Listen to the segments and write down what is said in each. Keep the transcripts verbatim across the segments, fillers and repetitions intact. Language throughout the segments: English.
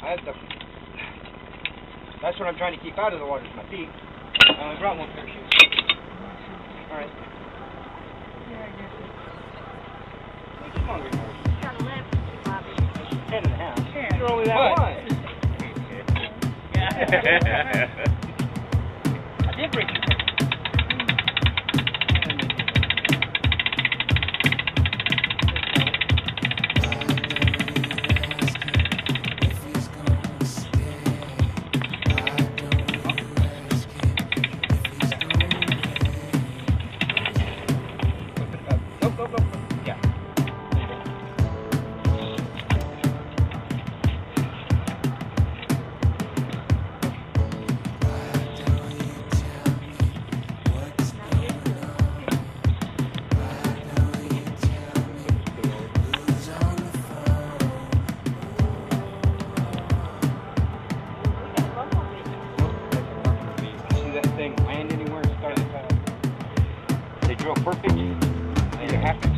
That's, the, that's what I'm trying to keep out of the water is my feet. Uh, I brought one pair of shoes. Alright. Yeah, I guess it. Come on, Green. Got a lip, Bobby. Ten and a half. Yeah. You're only that one. Yeah. I did break your land anywhere and start the path. They drill perfect and it happens.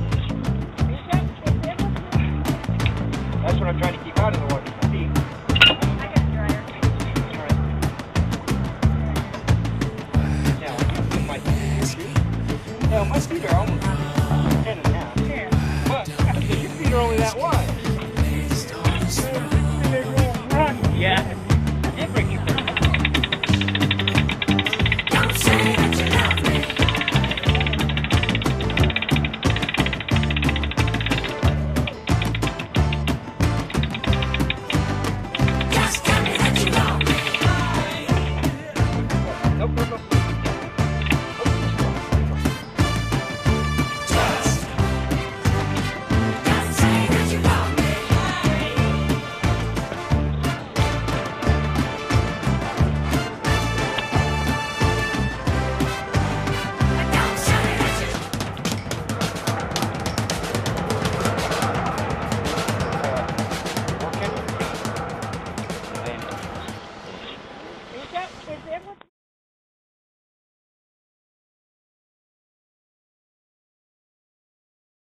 That's what I'm trying to keep out of the water with my feet. I got a dryer. Alright. Now, my feet. Now, my feet are almost ten and a half. Yeah. But your feet are only that wide. Yeah. I did break your foot. Nope, nope, nope. Is that, is